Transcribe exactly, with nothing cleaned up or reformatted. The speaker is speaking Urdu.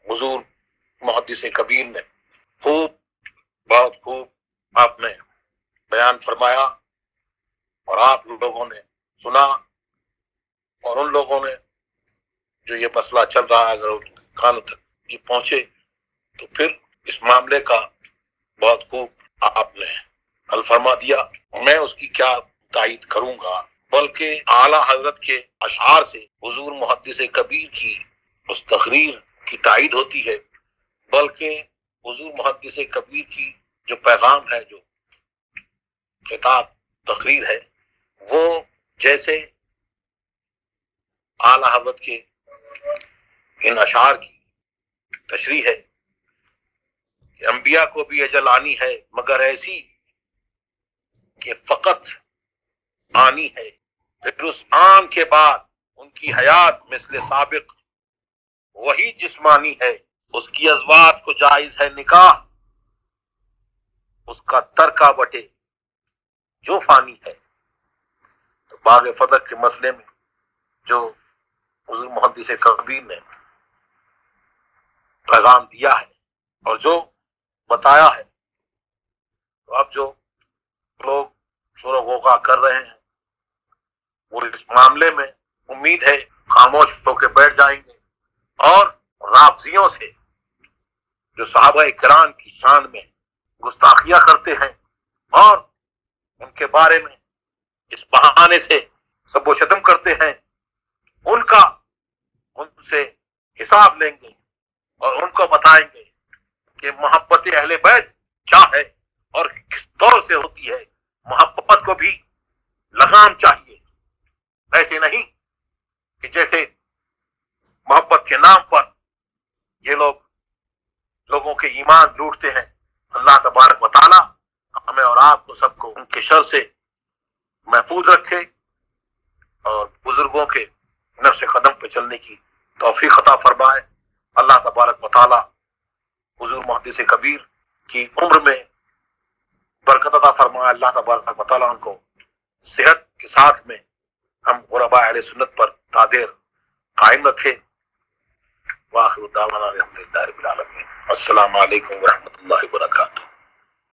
حضور محدث کبیر نے خوب بہت خوب آپ نے بیان فرمایا اور آپ لوگوں نے سنا، اور ان لوگوں نے جو یہ مسئلہ چل رہا ہے اگر کانوں تک یہ پہنچے تو پھر اس معاملے کا بہت خوب آپ نے حل فرما دیا۔ میں اس کی کیا تائید کروں گا، بلکہ اعلیٰ حضرت کے اشعار سے حضور محدث کبیر کی اس تقریر کی تائید ہوتی ہے، بلکہ حضور محدث کبیر کی جو پیغام ہے، جو خطاب تقریر ہے، وہ جیسے اعلیٰ حضرت کے ان اشعار کی تشریح ہے کہ انبیاء کو بھی اجل آنی ہے مگر ایسی کہ فقط آنی ہے، پھر اس آن کے بعد ان کی حیات مثل سابق وہی جسمانی ہے، اس کی ازواج کو جائز ہے نکاح، اس کا ترکہ بٹے جو فانی ہے۔ تو باغ فتح کے مسئلے میں جو حضور محدث کبیر نے پیغام دیا ہے اور جو بتایا ہے، تو اب جو لوگ شور و غوغا کر رہے ہیں وہ اس معاملے میں امید ہے خاموش ہو کے بیٹھ جائیں گے، اور رافضیوں سے جو صحابہ کرام کی شان میں گستاخیاں کرتے ہیں اور ان کے بارے میں اس بہانے سے سب و شتم کرتے ہیں، ان کا ان سے حساب لیں گے اور ان کو بتائیں گے کہ محبت اہل بیت کیا ہے اور کس طور سے ہوتی ہے۔ محبت کو بھی لگام چاہیے، ایسے نہیں کہ جیسے محبت کے نام پر یہ لوگ لوگوں کے ایمان لوٹتے ہیں۔ اللہ تبارک و تعالی ہمیں اور آپ کو سب کو ان کے شر سے محفوظ رکھے اور بزرگوں کے نقش قدم پہ چلنے کی توفیق عطا فرمائے۔ اللہ تبارک و تعالی حضور محدث کبیر کی عمر میں برکت عطا فرمائے۔ اللہ تبارک و تعالی ان کو صحت کے ساتھ میں ہم غرباء اہل سنت پر قادر قائم رکھے۔ وآخر دعوانا الحمدللہ رب العالمین۔ السلام علیکم ورحمۃ اللہ وبرکاتہ۔